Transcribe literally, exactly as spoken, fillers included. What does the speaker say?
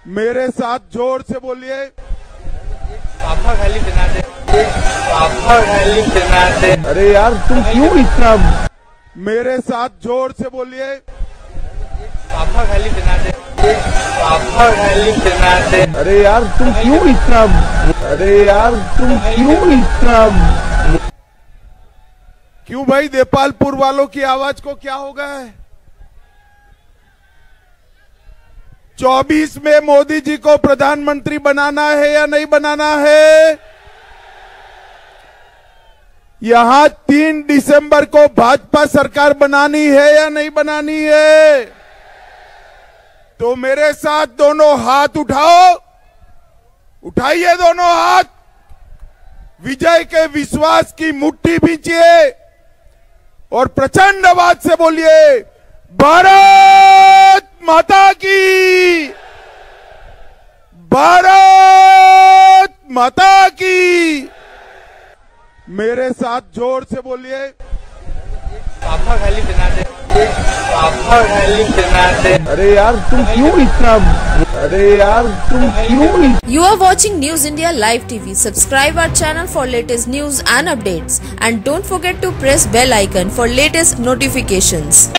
मेरे साथ जोर से बोलिए। पापा खाली बना दे, पापा खाली बना दे। अरे यार तुम क्यों इतना। मेरे साथ जोर से बोलिए। पापा खाली बना दे, पापा खाली बना दे। अरे यार तुम क्यों इतना। अरे यार तुम क्यों इतना। क्यों भाई, देपालपुर वालों की आवाज को क्या हो गया है? चौबीस में मोदी जी को प्रधानमंत्री बनाना है या नहीं बनाना है? यहां तीन दिसंबर को भाजपा सरकार बनानी है या नहीं बनानी है? तो मेरे साथ दोनों हाथ उठाओ, उठाइए दोनों हाथ, विजय के विश्वास की मुट्ठी भींचिए और प्रचंड आवाज से बोलिए, भारत माता की, भारत माता की। मेरे साथ जोर से बोलिए। पापा खाली बना दे, पापा खाली बना दे। अरे यार तुम क्यों इतना। अरे यार तुम क्यों। You are watching News India Live T V. Subscribe our channel for latest news and updates. And don't forget to press bell icon for latest notifications.